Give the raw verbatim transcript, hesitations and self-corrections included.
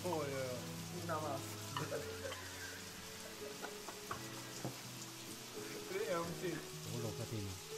Oh ya. Minta maaf. Itu M C. Tolong kat sini.